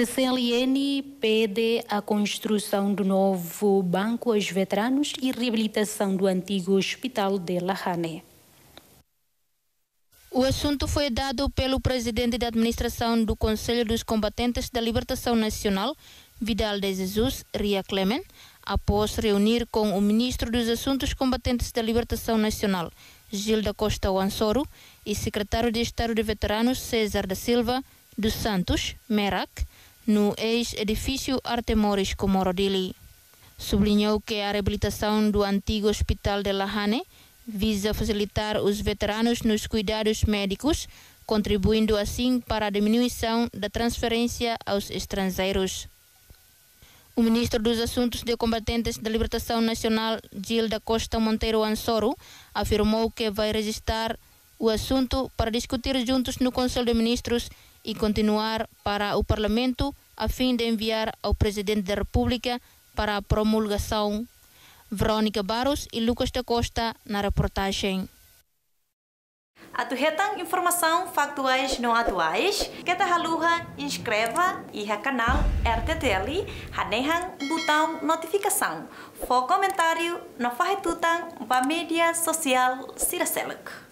CCLN pede a construção do novo banco aos veteranos e reabilitação do antigo hospital de Lahane. O assunto foi dado pelo presidente da administração do Conselho dos Combatentes da Libertação Nacional, Vidal de Jesus, Ria Clemen, após reunir com o ministro dos Assuntos Combatentes da Libertação Nacional, Gil da Costa Wansoro, e secretário de Estado de Veteranos, César da Silva dos Santos, Merak, no ex-edifício Artemores Comoro Dili. Sublinhou que a reabilitação do antigo hospital de Lahane visa facilitar os veteranos nos cuidados médicos, contribuindo assim para a diminuição da transferência aos estrangeiros. O ministro dos Assuntos de Combatentes da Libertação Nacional, Gil da Costa Monteiro Ansoro, afirmou que vai registrar o assunto para discutir juntos no Conselho de Ministros e continuar para o Parlamento a fim de enviar ao Presidente da República para a promulgação. Verônica Barros e Lucas da Costa na reportagem. Atuhetan informação factuais não atuais, que haluha inscreva e o canal RTTL, hanehan botão notificação, for comentário, não faz tutan, mídia social Siraselek.